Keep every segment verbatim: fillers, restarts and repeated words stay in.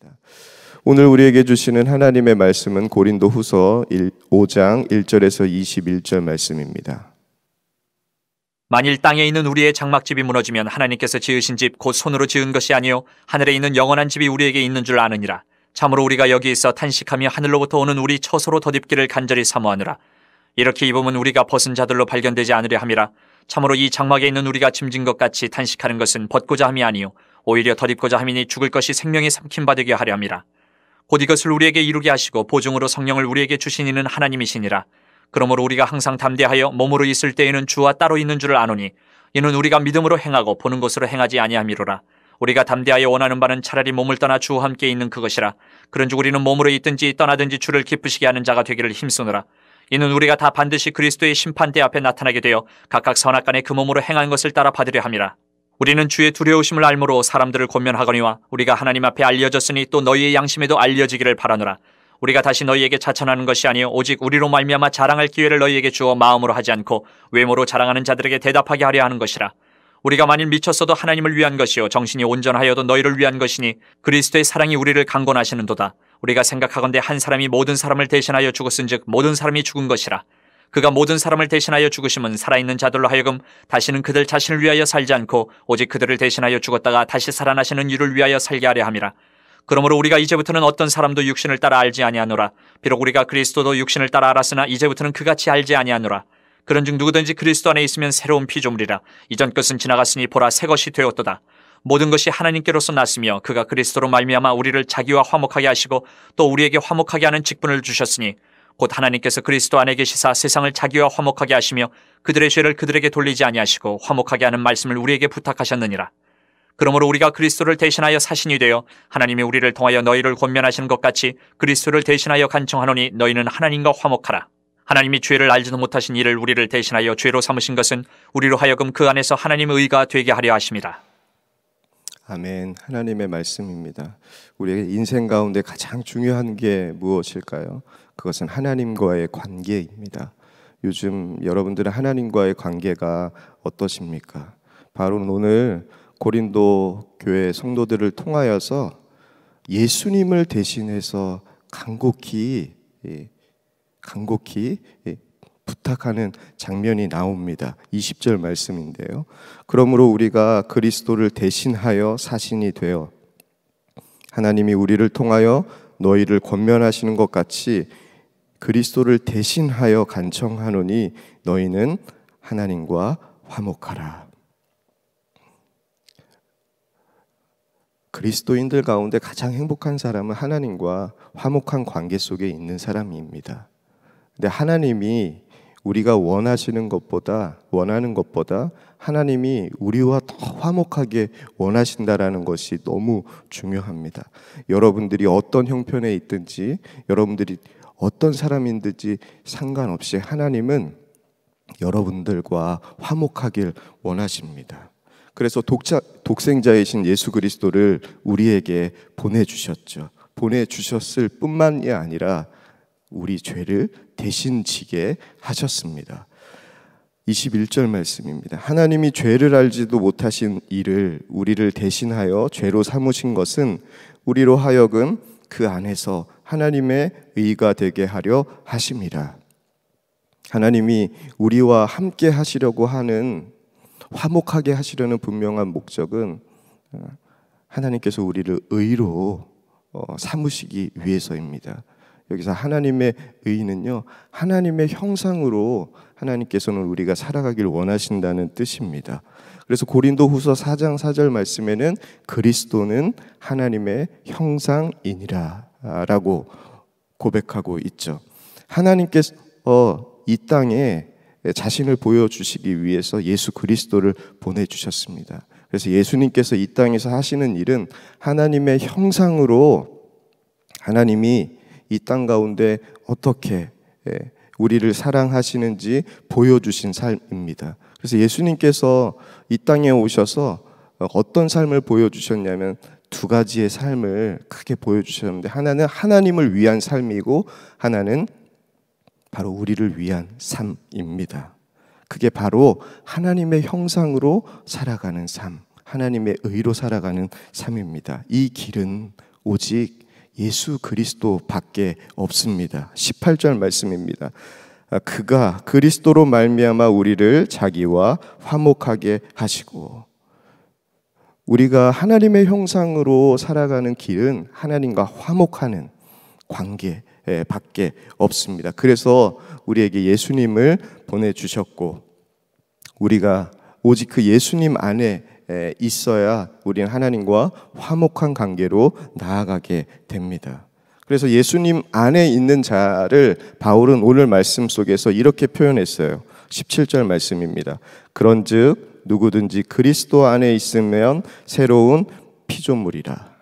말씀입니다. 오늘 우리에게 주시는 하나님의 말씀은 고린도후서 오 장 일 절에서 이십일 절 말씀입니다. 만일 땅에 있는 우리의 장막집이 무너지면 하나님께서 지으신 집 곧 손으로 지은 것이 아니요 하늘에 있는 영원한 집이 우리에게 있는 줄 아느니라. 참으로 우리가 여기 있어 탄식하며 하늘로부터 오는 우리 처소로 덧입기를 간절히 사모하느라. 이렇게 입으면 우리가 벗은 자들로 발견되지 않으려 함이라. 참으로 이 장막에 있는 우리가 짐진 것 같이 탄식하는 것은 벗고자 함이 아니요 오히려 덧입고자 함이니 죽을 것이 생명이 삼킴 받게 하려 함이라. 곧 이것을 우리에게 이루게 하시고 보증으로 성령을 우리에게 주신 이는 하나님이시니라. 그러므로 우리가 항상 담대하여 몸으로 있을 때에는 주와 따로 있는 줄을 아노니 이는 우리가 믿음으로 행하고 보는 것으로 행하지 아니함이로라. 우리가 담대하여 원하는 바는 차라리 몸을 떠나 주와 함께 있는 그것이라. 그런즉 우리는 몸으로 있든지 떠나든지 주를 기쁘시게 하는 자가 되기를 힘쓰노라. 이는 우리가 다 반드시 그리스도의 심판대 앞에 나타나게 되어 각각 선악간에 그 몸으로 행한 것을 따라 받으려 함이라. 우리는 주의 두려우심을 알므로 사람들을 권면하거니와 우리가 하나님 앞에 알려졌으니 또 너희의 양심에도 알려지기를 바라노라. 우리가 다시 너희에게 자천하는 것이 아니요 오직 우리로 말미암아 자랑할 기회를 너희에게 주어 마음으로 하지 않고 외모로 자랑하는 자들에게 대답하게 하려 하는 것이라. 우리가 만일 미쳤어도 하나님을 위한 것이요 정신이 온전하여도 너희를 위한 것이니 그리스도의 사랑이 우리를 강권하시는도다. 우리가 생각하건대 한 사람이 모든 사람을 대신하여 죽었은즉 모든 사람이 죽은 것이라. 그가 모든 사람을 대신하여 죽으심은 살아있는 자들로 하여금 다시는 그들 자신을 위하여 살지 않고 오직 그들을 대신하여 죽었다가 다시 살아나시는 이를 위하여 살게 하려 함이라. 그러므로 우리가 이제부터는 어떤 사람도 육신을 따라 알지 아니하노라. 비록 우리가 그리스도도 육신을 따라 알았으나 이제부터는 그같이 알지 아니하노라. 그런즉 누구든지 그리스도 안에 있으면 새로운 피조물이라. 이전 것은 지나갔으니 보라 새 것이 되었도다. 모든 것이 하나님께로서 났으며 그가 그리스도로 말미암아 우리를 자기와 화목하게 하시고 또 우리에게 화목하게 하는 직분을 주셨으니 곧 하나님께서 그리스도 안에 계시사 세상을 자기와 화목하게 하시며 그들의 죄를 그들에게 돌리지 아니하시고 화목하게 하는 말씀을 우리에게 부탁하셨느니라. 그러므로 우리가 그리스도를 대신하여 사신이 되어 하나님이 우리를 통하여 너희를 권면하시는 것 같이 그리스도를 대신하여 간청하노니 너희는 하나님과 화목하라. 하나님이 죄를 알지도 못하신 이를 우리를 대신하여 죄로 삼으신 것은 우리로 하여금 그 안에서 하나님의 의가 되게 하려 하심이라. 아멘. 하나님의 말씀입니다. 우리의 인생 가운데 가장 중요한 게 무엇일까요? 그것은 하나님과의 관계입니다. 요즘 여러분들은 하나님과의 관계가 어떠십니까? 바로 오늘 고린도 교회 성도들을 통하여서 예수님을 대신해서 간곡히 간곡히 부탁하는 장면이 나옵니다. 이십 절 말씀인데요. 그러므로 우리가 그리스도를 대신하여 사신이 되어 하나님이 우리를 통하여 너희를 권면하시는 것 같이 그리스도를 대신하여 간청하노니 너희는 하나님과 화목하라. 그리스도인들 가운데 가장 행복한 사람은 하나님과 화목한 관계 속에 있는 사람입니다. 근데 하나님이 우리가 원하시는 것보다 원하는 것보다 하나님이 우리와 더 화목하게 원하신다라는 것이 너무 중요합니다. 여러분들이 어떤 형편에 있든지 여러분들이 어떤 사람인지 상관없이 하나님은 여러분들과 화목하길 원하십니다. 그래서 독자, 독생자이신 예수 그리스도를 우리에게 보내주셨죠. 보내주셨을 뿐만이 아니라 우리 죄를 대신 지게 하셨습니다. 이십일 절 말씀입니다. 하나님이 죄를 알지도 못하신 이를 우리를 대신하여 죄로 삼으신 것은 우리로 하여금 그 안에서 하나님의 의가 되게 하려 하심이라. 하나님이 우리와 함께 하시려고 하는 화목하게 하시려는 분명한 목적은 하나님께서 우리를 의로 삼으시기 위해서입니다. 여기서 하나님의 의는요, 하나님의 형상으로 하나님께서는 우리가 살아가길 원하신다는 뜻입니다. 그래서 고린도후서 사 장 사 절 말씀에는 그리스도는 하나님의 형상이니라 라고 고백하고 있죠. 하나님께서 이 땅에 자신을 보여주시기 위해서 예수 그리스도를 보내주셨습니다. 그래서 예수님께서 이 땅에서 하시는 일은 하나님의 형상으로 하나님이 이 땅 가운데 어떻게 우리를 사랑하시는지 보여주신 삶입니다. 그래서 예수님께서 이 땅에 오셔서 어떤 삶을 보여주셨냐면 두 가지의 삶을 크게 보여주셨는데, 하나는 하나님을 위한 삶이고 하나는 바로 우리를 위한 삶입니다. 그게 바로 하나님의 형상으로 살아가는 삶, 하나님의 의로 살아가는 삶입니다. 이 길은 오직 예수 그리스도밖에 없습니다. 십팔 절 말씀입니다. 그가 그리스도로 말미암아 우리를 자기와 화목하게 하시고, 우리가 하나님의 형상으로 살아가는 길은 하나님과 화목하는 관계 밖에 없습니다. 그래서 우리에게 예수님을 보내주셨고, 우리가 오직 그 예수님 안에 있어야 우리는 하나님과 화목한 관계로 나아가게 됩니다. 그래서 예수님 안에 있는 자를 바울은 오늘 말씀 속에서 이렇게 표현했어요. 십칠 절 말씀입니다. 그런즉 누구든지 그리스도 안에 있으면 새로운 피조물이라.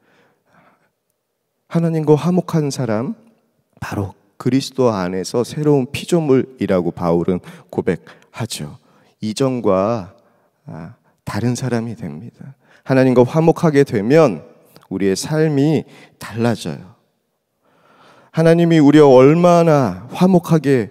하나님과 화목한 사람, 바로 그리스도 안에서 새로운 피조물이라고 바울은 고백하죠. 이전과 다른 사람이 됩니다. 하나님과 화목하게 되면 우리의 삶이 달라져요. 하나님이 우리가 얼마나 화목하게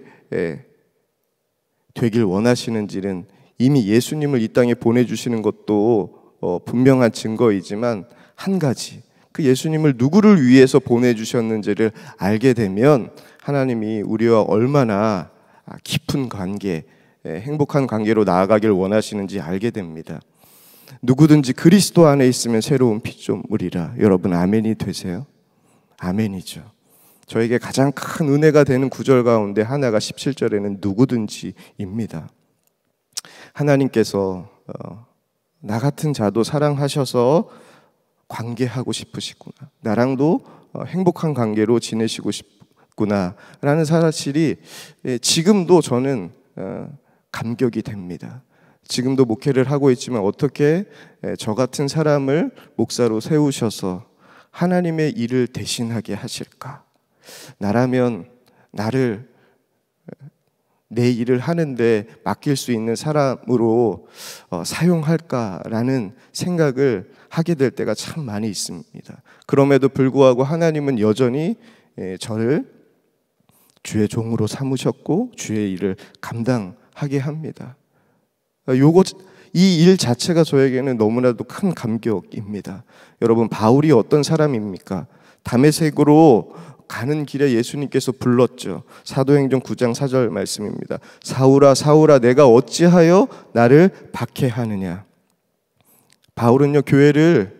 되길 원하시는지는 이미 예수님을 이 땅에 보내주시는 것도 분명한 증거이지만, 한 가지, 그 예수님을 누구를 위해서 보내주셨는지를 알게 되면 하나님이 우리와 얼마나 깊은 관계, 행복한 관계로 나아가길 원하시는지 알게 됩니다. 누구든지 그리스도 안에 있으면 새로운 피조물이라. 여러분 아멘이 되세요? 아멘이죠. 저에게 가장 큰 은혜가 되는 구절 가운데 하나가 십칠 절에는 누구든지입니다. 하나님께서 어, 나 같은 자도 사랑하셔서 관계하고 싶으시구나, 나랑도 어, 행복한 관계로 지내시고 싶구나 라는 사실이 예, 지금도 저는 어, 감격이 됩니다. 지금도 목회를 하고 있지만 어떻게 예, 저 같은 사람을 목사로 세우셔서 하나님의 일을 대신하게 하실까? 나라면 나를 내 일을 하는데 맡길 수 있는 사람으로 어, 사용할까라는 생각을 하게 될 때가 참 많이 있습니다. 그럼에도 불구하고 하나님은 여전히 예, 저를 주의 종으로 삼으셨고 주의 일을 감당하게 합니다. 요거 이 일 자체가 저에게는 너무나도 큰 감격입니다. 여러분, 바울이 어떤 사람입니까? 다메섹으로 가는 길에 예수님께서 불렀죠. 사도행전 구 장 사 절 말씀입니다. 사울아 사울아 내가 어찌하여 나를 박해하느냐. 바울은요, 교회를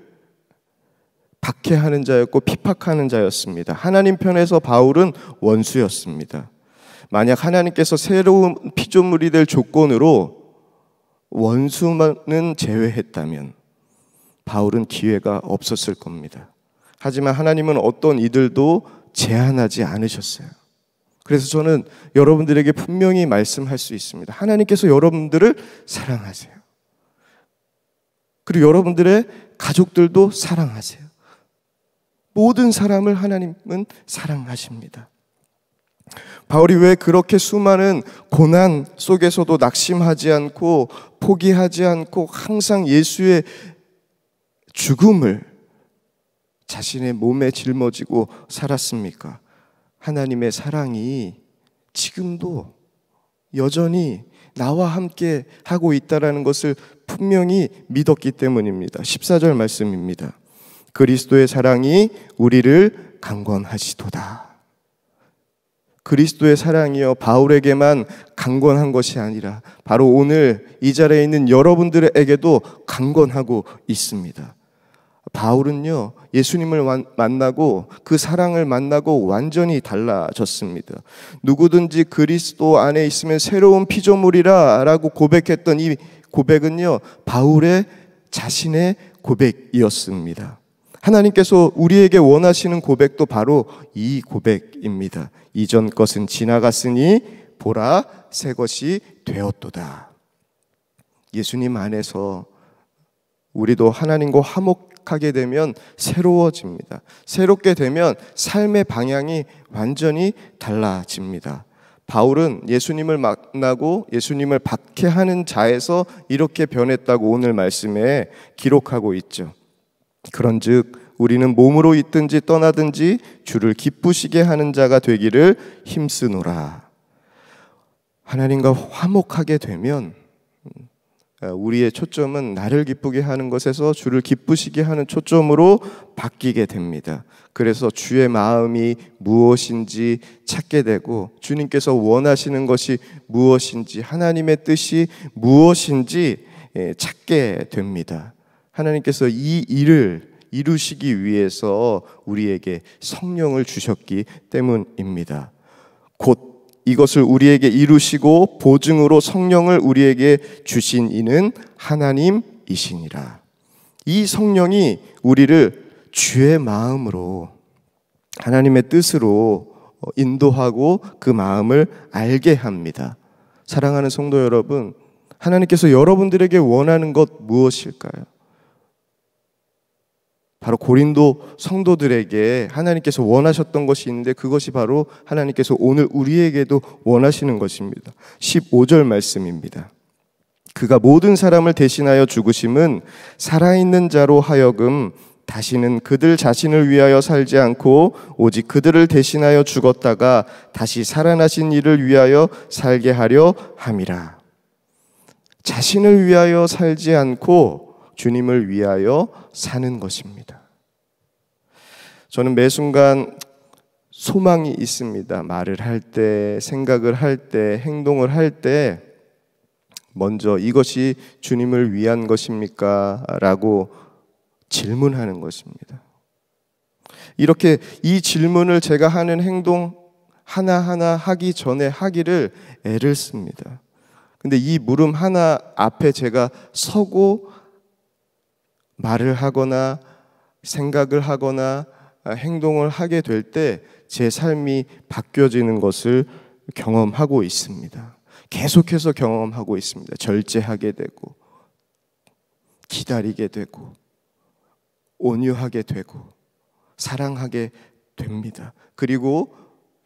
박해하는 자였고 핍박하는 자였습니다. 하나님 편에서 바울은 원수였습니다. 만약 하나님께서 새로운 피조물이 될 조건으로 원수만은 제외했다면 바울은 기회가 없었을 겁니다. 하지만 하나님은 어떤 이들도 제한하지 않으셨어요. 그래서 저는 여러분들에게 분명히 말씀할 수 있습니다. 하나님께서 여러분들을 사랑하세요. 그리고 여러분들의 가족들도 사랑하세요. 모든 사람을 하나님은 사랑하십니다. 바울이 왜 그렇게 수많은 고난 속에서도 낙심하지 않고 포기하지 않고 항상 예수의 죽음을 자신의 몸에 짊어지고 살았습니까? 하나님의 사랑이 지금도 여전히 나와 함께 하고 있다는 것을 분명히 믿었기 때문입니다. 십사 절 말씀입니다. 그리스도의 사랑이 우리를 강권하시도다. 그리스도의 사랑이요, 바울에게만 강권한 것이 아니라 바로 오늘 이 자리에 있는 여러분들에게도 강권하고 있습니다. 바울은요, 예수님을 만나고 그 사랑을 만나고 완전히 달라졌습니다. 누구든지 그리스도 안에 있으면 새로운 피조물이라 라고 고백했던 이 고백은요, 바울의 자신의 고백이었습니다. 하나님께서 우리에게 원하시는 고백도 바로 이 고백입니다. 이전 것은 지나갔으니 보라 새 것이 되었도다. 예수님 안에서 우리도 하나님과 화목하게 되면 새로워집니다. 새롭게 되면 삶의 방향이 완전히 달라집니다. 바울은 예수님을 만나고 예수님을 박해하는 자에서 이렇게 변했다고 오늘 말씀에 기록하고 있죠. 그런즉 우리는 몸으로 있든지 떠나든지 주를 기쁘시게 하는 자가 되기를 힘쓰노라. 하나님과 화목하게 되면 우리의 초점은 나를 기쁘게 하는 것에서 주를 기쁘시게 하는 초점으로 바뀌게 됩니다. 그래서 주의 마음이 무엇인지 찾게 되고, 주님께서 원하시는 것이 무엇인지, 하나님의 뜻이 무엇인지 찾게 됩니다. 하나님께서 이 일을 이루시기 위해서 우리에게 성령을 주셨기 때문입니다. 곧 이것을 우리에게 이루시고 보증으로 성령을 우리에게 주신 이는 하나님이시니라. 이 성령이 우리를 주의 마음으로, 하나님의 뜻으로 인도하고 그 마음을 알게 합니다. 사랑하는 성도 여러분, 하나님께서 여러분들에게 원하는 것 무엇일까요? 바로 고린도 성도들에게 하나님께서 원하셨던 것이 있는데, 그것이 바로 하나님께서 오늘 우리에게도 원하시는 것입니다. 십오 절 말씀입니다. 그가 모든 사람을 대신하여 죽으심은 살아있는 자로 하여금 다시는 그들 자신을 위하여 살지 않고 오직 그들을 대신하여 죽었다가 다시 살아나신 이를 위하여 살게 하려 함이라. 자신을 위하여 살지 않고 주님을 위하여 사는 것입니다. 저는 매 순간 소망이 있습니다. 말을 할 때, 생각을 할 때, 행동을 할 때 먼저 이것이 주님을 위한 것입니까? 라고 질문하는 것입니다. 이렇게 이 질문을 제가 하는 행동 하나하나 하기 전에 하기를 애를 씁니다. 근데 이 물음 하나 앞에 제가 서고 말을 하거나 생각을 하거나 행동을 하게 될 때 제 삶이 바뀌어지는 것을 경험하고 있습니다. 계속해서 경험하고 있습니다. 절제하게 되고, 기다리게 되고, 온유하게 되고, 사랑하게 됩니다. 그리고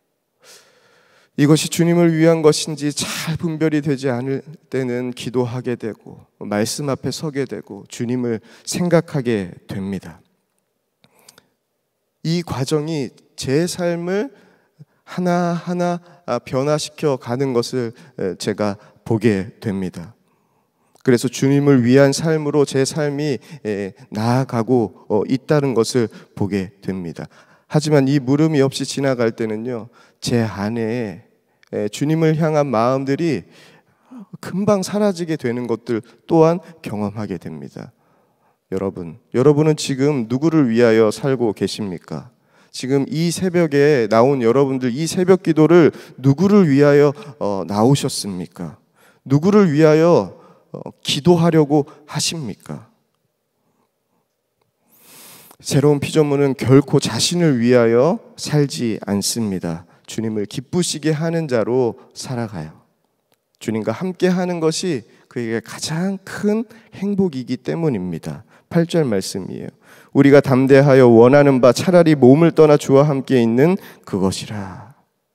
이것이 주님을 위한 것인지 잘 분별이 되지 않을 때는 기도하게 되고, 말씀 앞에 서게 되고, 주님을 생각하게 됩니다. 이 과정이 제 삶을 하나하나 변화시켜 가는 것을 제가 보게 됩니다. 그래서 주님을 위한 삶으로 제 삶이 나아가고 있다는 것을 보게 됩니다. 하지만 이 물음이 없이 지나갈 때는요, 제 안에 주님을 향한 마음들이 금방 사라지게 되는 것들 또한 경험하게 됩니다. 여러분, 여러분은 지금 누구를 위하여 살고 계십니까? 지금 이 새벽에 나온 여러분들, 이 새벽 기도를 누구를 위하여 어, 나오셨습니까? 누구를 위하여 어, 기도하려고 하십니까? 새로운 피조물은 결코 자신을 위하여 살지 않습니다. 주님을 기쁘시게 하는 자로 살아가요. 주님과 함께 하는 것이 그에게 가장 큰 행복이기 때문입니다. 팔 절 말씀이에요. 우리가 담대하여 원하는 바 차라리 몸을 떠나 주와 함께 있는 그것이라.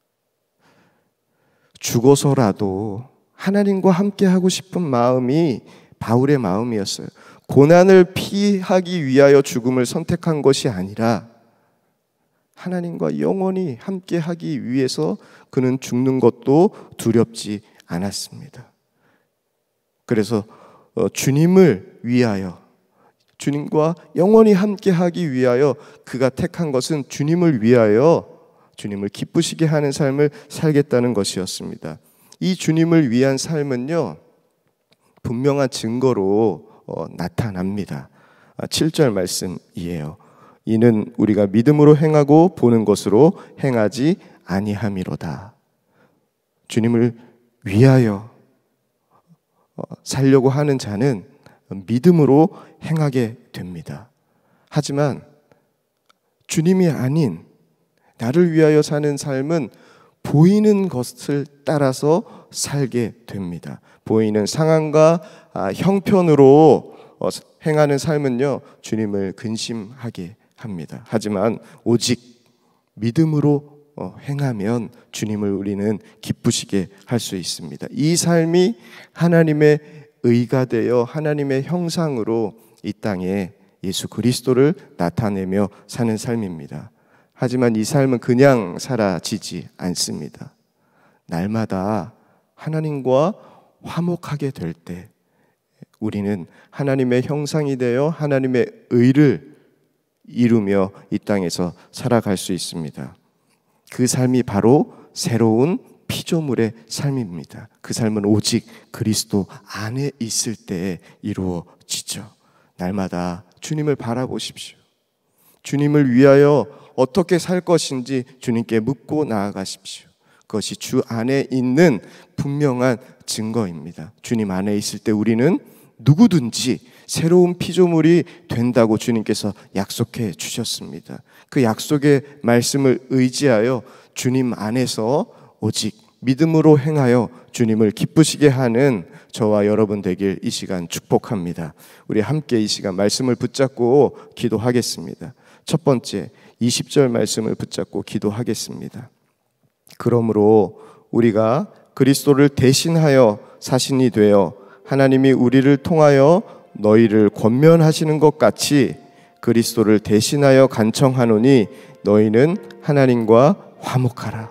죽어서라도 하나님과 함께 하고 싶은 마음이 바울의 마음이었어요. 고난을 피하기 위하여 죽음을 선택한 것이 아니라 하나님과 영원히 함께 하기 위해서 그는 죽는 것도 두렵지 않았습니다. 그래서 주님을 위하여, 주님과 영원히 함께 하기 위하여 그가 택한 것은 주님을 위하여 주님을 기쁘시게 하는 삶을 살겠다는 것이었습니다. 이 주님을 위한 삶은요, 분명한 증거로 어, 나타납니다. 칠 절 말씀이에요. 이는 우리가 믿음으로 행하고 보는 것으로 행하지 아니함이로다. 주님을 위하여 어, 살려고 하는 자는 믿음으로 행하게 됩니다. 하지만 주님이 아닌 나를 위하여 사는 삶은 보이는 것을 따라서 살게 됩니다. 보이는 상황과 형편으로 행하는 삶은요, 주님을 근심하게 합니다. 하지만 오직 믿음으로 행하면 주님을 우리는 기쁘시게 할 수 있습니다. 이 삶이 하나님의 의가 되어 하나님의 형상으로 이 땅에 예수 그리스도를 나타내며 사는 삶입니다. 하지만 이 삶은 그냥 사라지지 않습니다. 날마다 하나님과 화목하게 될 때, 우리는 하나님의 형상이 되어 하나님의 의를 이루며 이 땅에서 살아갈 수 있습니다. 그 삶이 바로 새로운 피조물의 삶입니다. 그 삶은 오직 그리스도 안에 있을 때에 이루어지죠. 날마다 주님을 바라보십시오. 주님을 위하여 어떻게 살 것인지 주님께 묻고 나아가십시오. 그것이 주 안에 있는 분명한 증거입니다. 주님 안에 있을 때 우리는 누구든지 새로운 피조물이 된다고 주님께서 약속해 주셨습니다. 그 약속의 말씀을 의지하여 주님 안에서 오직 믿음으로 행하여 주님을 기쁘시게 하는 저와 여러분 되길 이 시간 축복합니다. 우리 함께 이 시간 말씀을 붙잡고 기도하겠습니다. 첫 번째 이십 절 말씀을 붙잡고 기도하겠습니다. 그러므로 우리가 그리스도를 대신하여 사신이 되어 하나님이 우리를 통하여 너희를 권면하시는 것 같이 그리스도를 대신하여 간청하노니 너희는 하나님과 화목하라.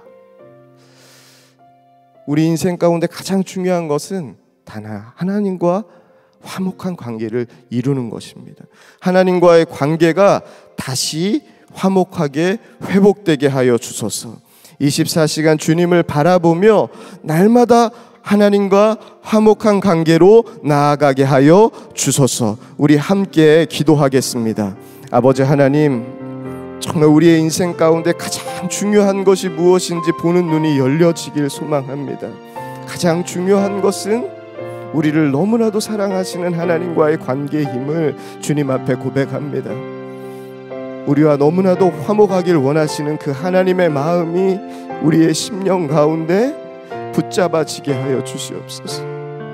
우리 인생 가운데 가장 중요한 것은 단 하나님과 화목한 관계를 이루는 것입니다. 하나님과의 관계가 다시 화목하게 회복되게 하여 주소서. 이십사 시간 주님을 바라보며 날마다 하나님과 화목한 관계로 나아가게 하여 주소서. 우리 함께 기도하겠습니다. 아버지 하나님, 정말 우리의 인생 가운데 가장 중요한 것이 무엇인지 보는 눈이 열려지길 소망합니다. 가장 중요한 것은 우리를 너무나도 사랑하시는 하나님과의 관계의 힘을 주님 앞에 고백합니다. 우리와 너무나도 화목하길 원하시는 그 하나님의 마음이 우리의 심령 가운데 붙잡아지게 하여 주시옵소서.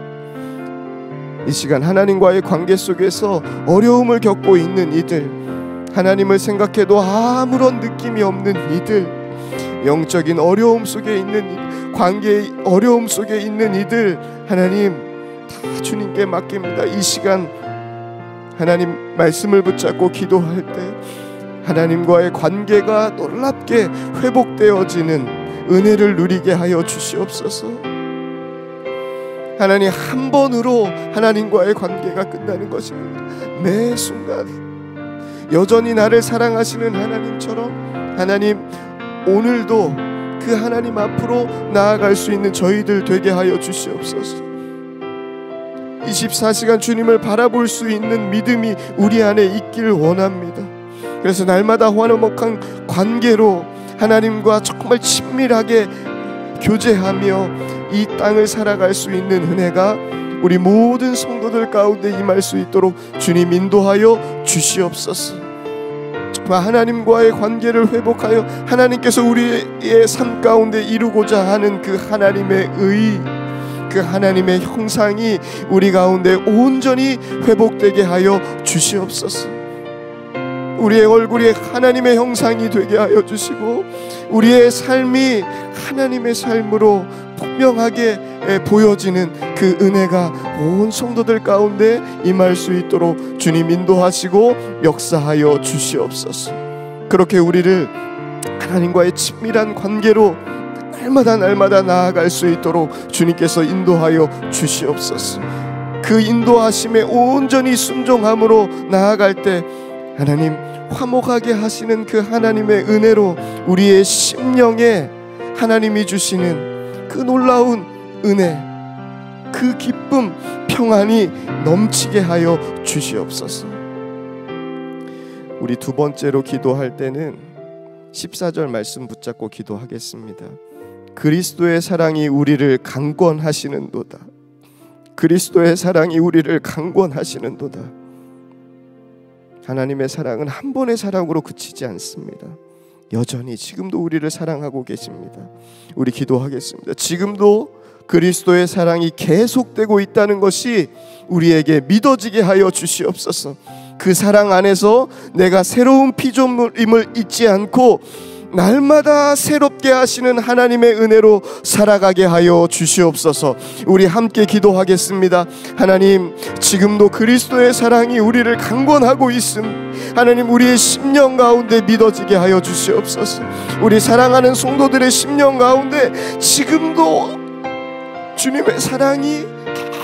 이 시간 하나님과의 관계 속에서 어려움을 겪고 있는 이들, 하나님을 생각해도 아무런 느낌이 없는 이들, 영적인 어려움 속에 있는 관계의 어려움 속에 있는 이들, 하나님 다 주님께 맡깁니다. 이 시간 하나님 말씀을 붙잡고 기도할 때 하나님과의 관계가 놀랍게 회복되어지는 은혜를 누리게 하여 주시옵소서. 하나님, 한 번으로 하나님과의 관계가 끝나는 것이 아니라 매 순간 여전히 나를 사랑하시는 하나님처럼 하나님 오늘도 그 하나님 앞으로 나아갈 수 있는 저희들 되게 하여 주시옵소서. 이십사 시간 주님을 바라볼 수 있는 믿음이 우리 안에 있길 원합니다. 그래서 날마다 화목한 관계로 하나님과 정말 친밀하게 교제하며 이 땅을 살아갈 수 있는 은혜가 우리 모든 성도들 가운데 임할 수 있도록 주님 인도하여 주시옵소서. 정말 하나님과의 관계를 회복하여 하나님께서 우리의 삶 가운데 이루고자 하는 그 하나님의 의, 그 하나님의 형상이 우리 가운데 온전히 회복되게 하여 주시옵소서. 우리의 얼굴이 하나님의 형상이 되게 하여 주시고 우리의 삶이 하나님의 삶으로 분명하게 보여지는 그 은혜가 온 성도들 가운데 임할 수 있도록 주님 인도하시고 역사하여 주시옵소서. 그렇게 우리를 하나님과의 친밀한 관계로 날마다 날마다 나아갈 수 있도록 주님께서 인도하여 주시옵소서. 그 인도하심에 온전히 순종함으로 나아갈 때 하나님 화목하게 하시는 그 하나님의 은혜로 우리의 심령에 하나님이 주시는 그 놀라운 은혜, 그 기쁨, 평안이 넘치게 하여 주시옵소서. 우리 두 번째로 기도할 때는 십사 절 말씀 붙잡고 기도하겠습니다. 그리스도의 사랑이 우리를 강권하시는도다. 그리스도의 사랑이 우리를 강권하시는도다. 하나님의 사랑은 한 번의 사랑으로 그치지 않습니다. 여전히 지금도 우리를 사랑하고 계십니다. 우리 기도하겠습니다. 지금도 그리스도의 사랑이 계속되고 있다는 것이 우리에게 믿어지게 하여 주시옵소서. 그 사랑 안에서 내가 새로운 피조물임을 잊지 않고 날마다 새롭게 하시는 하나님의 은혜로 살아가게 하여 주시옵소서. 우리 함께 기도하겠습니다. 하나님, 지금도 그리스도의 사랑이 우리를 강권하고 있음 하나님 우리의 심령 가운데 믿어지게 하여 주시옵소서. 우리 사랑하는 성도들의 심령 가운데 지금도 주님의 사랑이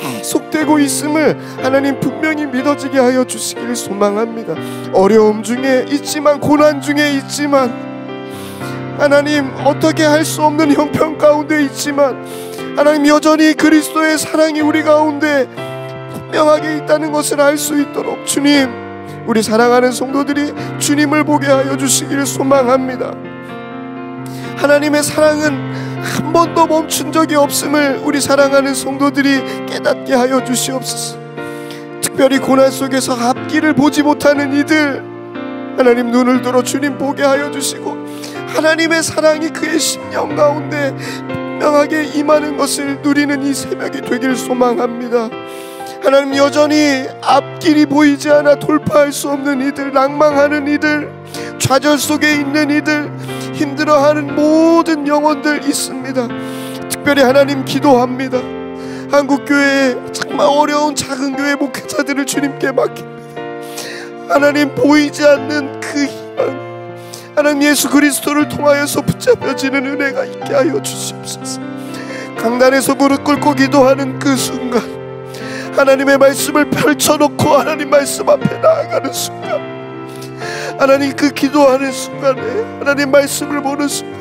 속되고 있음을 하나님 분명히 믿어지게 하여 주시기를 소망합니다. 어려움 중에 있지만, 고난 중에 있지만, 하나님 어떻게 할 수 없는 형편 가운데 있지만, 하나님 여전히 그리스도의 사랑이 우리 가운데 분명하게 있다는 것을 알 수 있도록 주님, 우리 사랑하는 성도들이 주님을 보게 하여 주시기를 소망합니다. 하나님의 사랑은 한 번도 멈춘 적이 없음을 우리 사랑하는 성도들이 깨닫게 하여 주시옵소서. 특별히 고난 속에서 앞길을 보지 못하는 이들, 하나님 눈을 들어 주님 보게 하여 주시고, 하나님의 사랑이 그의 심령 가운데 분명하게 임하는 것을 누리는 이 새벽이 되길 소망합니다. 하나님 여전히 앞길이 보이지 않아 돌파할 수 없는 이들, 낭망하는 이들, 좌절 속에 있는 이들, 힘들어하는 모든 영혼들 있습니다. 특별히 하나님 기도합니다. 한국교회에 정말 어려운 작은 교회 목회자들을 주님께 맡깁니다. 하나님 보이지 않는 그 희망, 하나님 예수 그리스도를 통하여서 붙잡혀지는 은혜가 있게 하여 주시옵소서. 강단에서 무릎 꿇고 기도하는 그 순간, 하나님의 말씀을 펼쳐놓고 하나님 말씀 앞에 나아가는 순간, 하나님 그 기도하는 순간에 하나님 말씀을 보는 순간,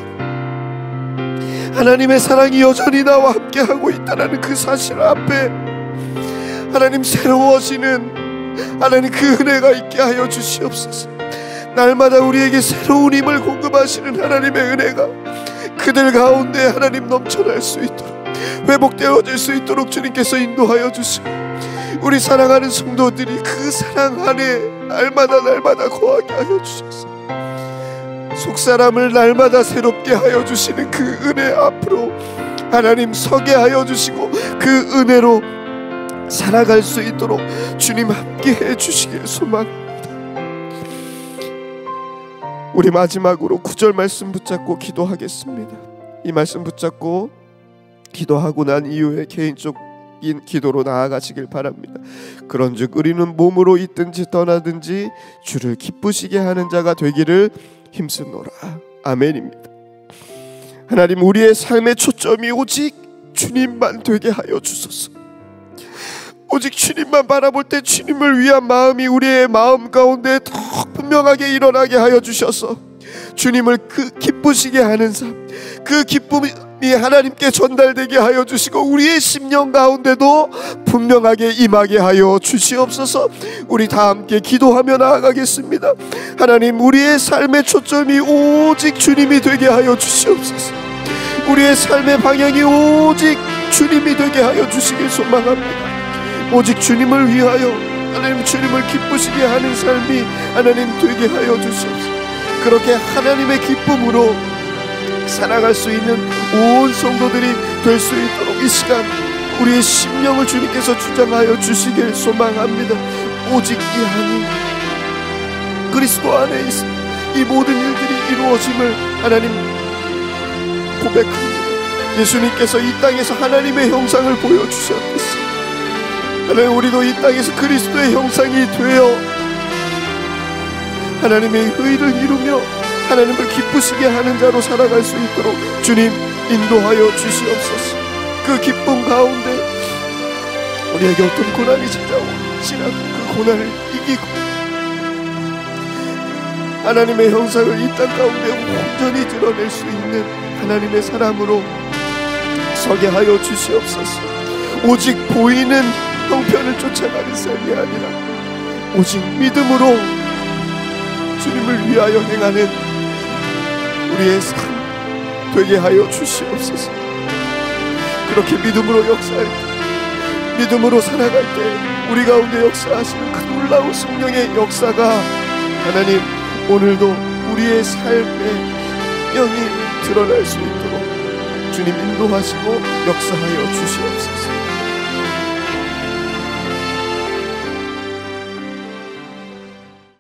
하나님의 사랑이 여전히 나와 함께하고 있다는 그 사실 앞에 하나님 새로워지는 하나님 그 은혜가 있게 하여 주시옵소서. 날마다 우리에게 새로운 힘을 공급하시는 하나님의 은혜가 그들 가운데 하나님 넘쳐날 수 있도록, 회복되어질 수 있도록 주님께서 인도하여 주시고, 우리 사랑하는 성도들이 그 사랑 안에 날마다 날마다 거하게 하여 주셔서 속사람을 날마다 새롭게 하여 주시는 그 은혜 앞으로 하나님 서게 하여 주시고, 그 은혜로 살아갈 수 있도록 주님 함께해 주시길 소망합니다. 우리 마지막으로 구절 말씀 붙잡고 기도하겠습니다. 이 말씀 붙잡고 기도하고 난 이후에 개인적인 기도로 나아가시길 바랍니다. 그런즉 우리는 몸으로 있든지 떠나든지 주를 기쁘시게 하는 자가 되기를 힘쓰노라. 아멘입니다. 하나님, 우리의 삶의 초점이 오직 주님만 되게 하여 주소서. 오직 주님만 바라볼 때 주님을 위한 마음이 우리의 마음 가운데 더 분명하게 일어나게 하여 주셔서 주님을 그 기쁘시게 하는 삶, 그 기쁨이 하나님께 전달되게 하여 주시고 우리의 심령 가운데도 분명하게 임하게 하여 주시옵소서. 우리 다 함께 기도하며 나아가겠습니다. 하나님, 우리의 삶의 초점이 오직 주님이 되게 하여 주시옵소서. 우리의 삶의 방향이 오직 주님이 되게 하여 주시길 소망합니다. 오직 주님을 위하여 하나님, 주님을 기쁘시게 하는 삶이 하나님 되게 하여 주시옵소서. 그렇게 하나님의 기쁨으로 살아갈 수 있는 온 성도들이 될 수 있도록 이 시간 우리의 심령을 주님께서 주장하여 주시길 소망합니다. 오직 이 한이 그리스도 안에 있습니다. 이 모든 일들이 이루어짐을 하나님 고백합니다. 예수님께서 이 땅에서 하나님의 형상을 보여주셨듯이 하나님, 우리도 이 땅에서 그리스도의 형상이 되어 하나님의 의를 이루며 하나님을 기쁘시게 하는 자로 살아갈 수 있도록 주님 인도하여 주시옵소서. 그 기쁨 가운데 우리에게 어떤 고난이 찾아오지라도 그 고난을 이기고 하나님의 형상을 이 땅 가운데 온전히 드러낼 수 있는 하나님의 사람으로 서게 하여 주시옵소서. 오직 보이는 형편을 쫓아가는 삶이 아니라 오직 믿음으로 주님을 위하여 행하는 우리의 삶 되게 하여 주시옵소서. 그렇게 믿음으로 역사할 때, 믿음으로 살아갈 때 우리 가운데 역사하시는 그 놀라운 성령의 역사가 하나님 오늘도 우리의 삶의 영이 드러날 수 있도록 주님 인도하시고 역사하여 주시옵소서.